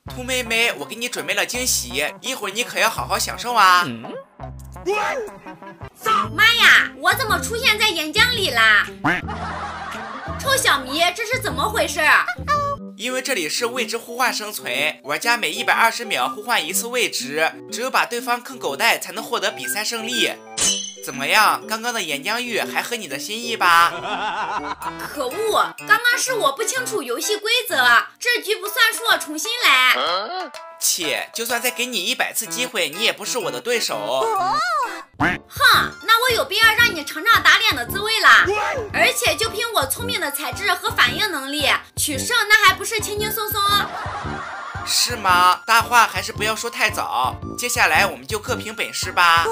兔妹妹，我给你准备了惊喜，一会儿你可要好好享受啊！ 妈呀，我怎么出现在岩浆里啦？臭小迷，这是怎么回事？ 因为这里是位置互换生存，玩家每120秒互换一次位置，只有把对方坑狗带才能获得比赛胜利。怎么样，刚刚的岩浆浴还合你的心意吧？ 可恶，刚刚是我不清楚游戏规则，这局不算数，重新来。 切，就算再给你100次机会，你也不是我的对手。 哼，那我有必要让你尝尝打脸的滋味啦！而且就凭我聪明的才智和反应能力，取胜那还不是轻轻松松？ 是吗？大话还是不要说太早。接下来我们就各凭本事吧。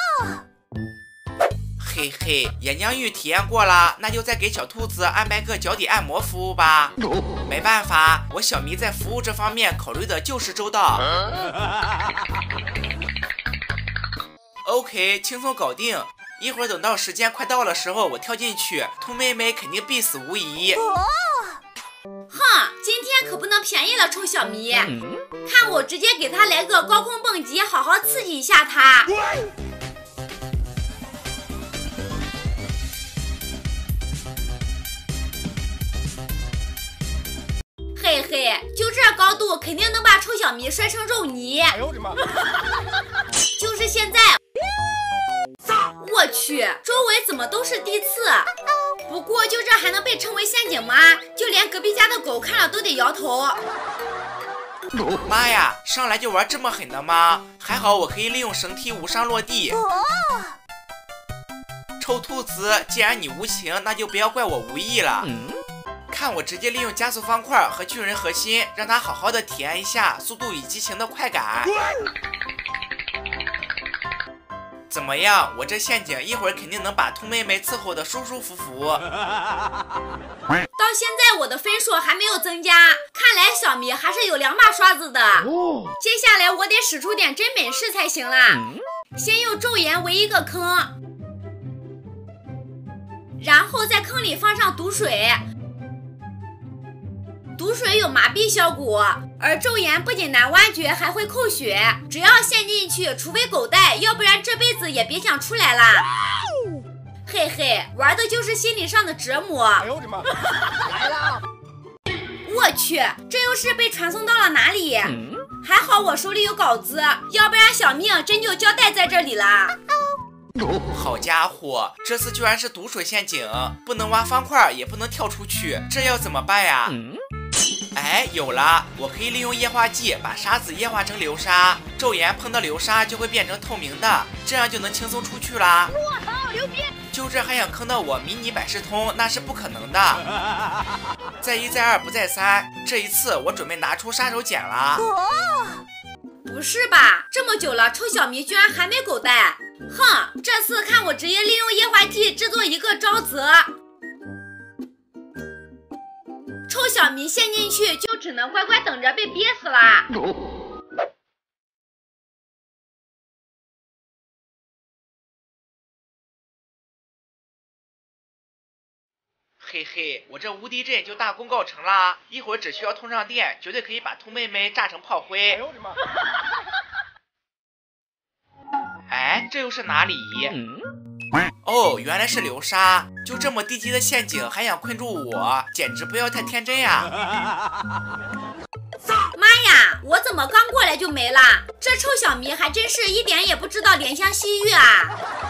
嘿嘿，岩浆浴体验过了，那就再给小兔子安排个脚底按摩服务吧。没办法，我小迷在服务这方面考虑的就是周到。OK， 轻松搞定。一会儿等到时间快到的时候，我跳进去，兔妹妹肯定必死无疑。 哼，今天可不能便宜了臭小迷，看我直接给他来个高空蹦极，好好刺激一下他。嘿嘿，就这高度，肯定能把臭小迷摔成肉泥。哎呦我的妈！就是现在，我去，周围怎么都是地刺？不过就这还能被称为陷阱吗？就连隔壁家的狗看了都得摇头。 妈呀，上来就玩这么狠的吗？还好我可以利用绳梯无伤落地。臭兔子，既然你无情，那就不要怪我无意了。看我直接利用加速方块和巨人核心，让他好好的体验一下速度与激情的快感。怎么样？我这陷阱一会儿肯定能把兔妹妹伺候的舒舒服服。到现在我的分数还没有增加，看来小迷还是有2把刷子的。接下来我得使出点真本事才行啦。先用咒言围一个坑，然后在坑里放上毒水。毒水有麻痹效果，而咒言不仅难挖掘，还会扣血。只要陷进去，除非狗带，要不然这辈子也别想出来啦。嘿嘿，玩的就是心理上的折磨。哎呦我的妈！来了！我去，这又是被传送到了哪里？还好我手里有稿子，要不然小命真就交代在这里啦。 好家伙，这次居然是毒水陷阱，不能挖方块，也不能跳出去，这要怎么办呀？哎，有了！我可以利用液化剂把沙子液化成流沙，咒言碰到流沙就会变成透明的，这样就能轻松出去啦。我靠，牛逼！就这还想坑到我迷你百事通，那是不可能的。再一再二不再三，这一次我准备拿出杀手锏了。 不是吧？这么久了，臭小迷居然还没狗带！哼，这次看我直接利用液化剂制作一个沼泽。臭小迷陷进去就只能乖乖等着被憋死啦。 嘿嘿，我这无敌阵就大功告成啦！一会儿只需要通上电，绝对可以把兔妹妹炸成炮灰。哎呦我的妈！哎，这又是哪里？哦，原来是流沙！就这么低级的陷阱还想困住我，简直不要太天真呀！ 妈呀，我怎么刚过来就没了？这臭小迷还真是一点也不知道怜香惜玉啊！